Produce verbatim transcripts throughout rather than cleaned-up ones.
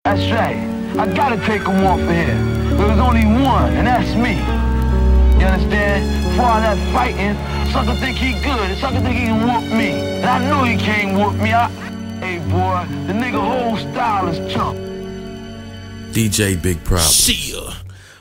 That's right. I gotta take him off of here. There's only one, and that's me. You understand? For all that fighting, sucker think he good. Sucker think he can whoop me. And I know he can't whoop me. I... Hey, boy, the nigga whole style is chump. D J Big Problem. Shia.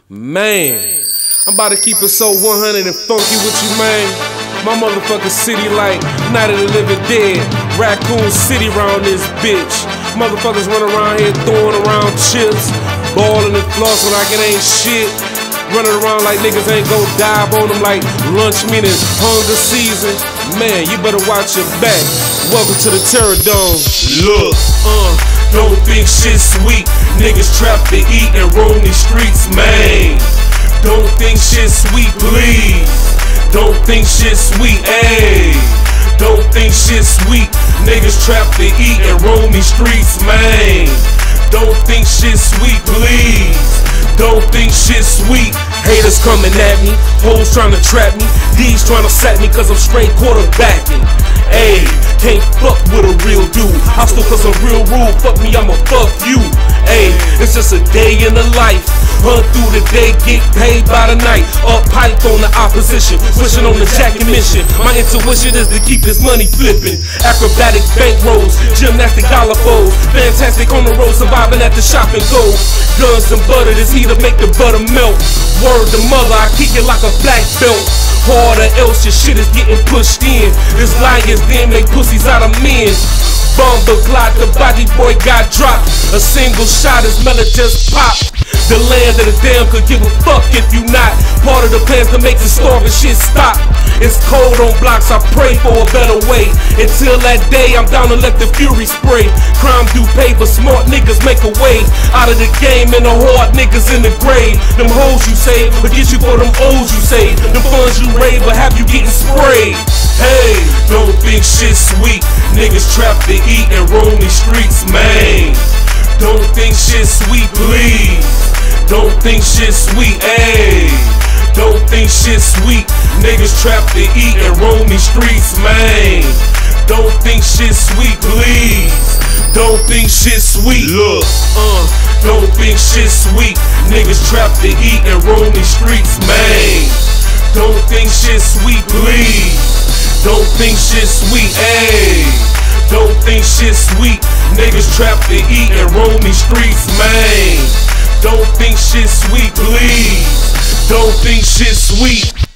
Man, I'm about to keep it so one hundred and funky with you, man. My motherfucking city like Night of the Living Dead. Raccoon City round this bitch. Motherfuckers run around here throwing around chips, ballin' and flossin' like it ain't shit. Running around like niggas ain't gon' dive on them like lunch meaning hunger season. Man, you better watch your back. Welcome to the Terror Dome. Look, uh, don't think shit sweet. Niggas trapped to eat and roam these streets, man. Don't think shit sweet, please. Don't think shit sweet, ayy. Don't think shit sweet. Niggas trapped to eat and roam these streets, man. Don't think shit sweet, please. Don't think shit sweet. Haters coming at me, hoes trying to trap me, D's trying to set me cause I'm straight quarterbacking. Ayy, can't fuck with a real dude. Hostile cause I'm real rude, fuck me, I'ma fuck you. Ayy, it's just a day in the life. Hunt through the day, get paid by the night. Up pipe on the opposition, switching on the jacket mission. My intuition is to keep this money flipping. Acrobatic bankrolls, gymnastic dollar foes. Fantastic on the road, surviving at the shop and go. Guns and butter, this heat to make the butter melt. Word to mother, I kick it like a black belt. Hard or else your shit is getting pushed in. This lions then make pussies out of men. Bomber glide, the body boy got dropped. A single shot, his melon just popped. The land of the damn could give a fuck if you not part of the plans to make the starving shit stop. It's cold on blocks, I pray for a better way. Until that day, I'm down to let the fury spray. Crime do pay, but smart niggas make a way out of the game and the hard niggas in the grave. Them hoes you save, but get you for them O's you save. Them funds you raise, but have you getting sprayed. Hey, don't think shit sweet. Niggas trapped to eat and roam these streets, man. Don't think shit sweet, please. Don't think shit sweet, ayy. Don't think shit sweet. Niggas trapped to eat and roam these streets, man. Don't think shit sweet, please. Don't think shit sweet. Look, uh, don't think shit sweet. Niggas trapped to eat and roam these streets, man. Don't think shit sweet, please. Don't think shit sweet, ayy. Don't think shit sweet. Niggas trapped to eat and roam these streets, man. Don't think shit sweet, please. Don't think shit sweet.